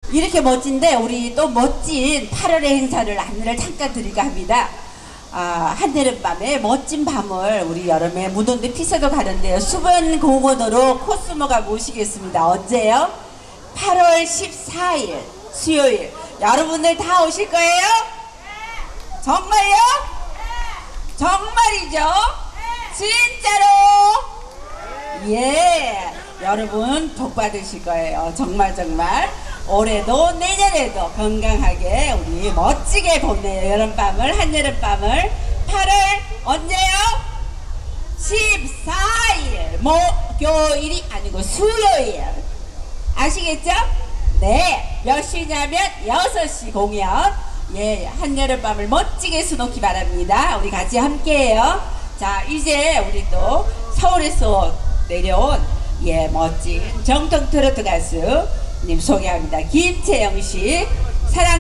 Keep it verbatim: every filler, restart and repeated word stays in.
이렇게 멋진데 우리 또 멋진 팔월의 행사를 안내를 잠깐 드릴까 합니다. 아, 한여름밤에 멋진 밤을 우리 여름에 무더운데 피서도 가는데요. 수분 공원으로 코스모가 모시겠습니다. 언제요? 팔월 십사일 수요일. 여러분들 다 오실 거예요? 정말요? 정말이죠? 진짜로? 예, 여러분 복 받으실 거예요. 정말 정말 올해도 내년에도 건강하게 우리 멋지게 보내요. 여름밤을, 한여름밤을. 팔월 언제요? 십사일 목요일이 아니고 수요일. 아시겠죠? 네, 몇 시냐면 여섯 시 공연. 예, 한여름밤을 멋지게 수놓기 바랍니다. 우리 같이 함께해요. 자, 이제 우리 또 서울에서 내려온 예 멋진 정통 트로트 가수님 소개합니다. 김채영 씨, 사랑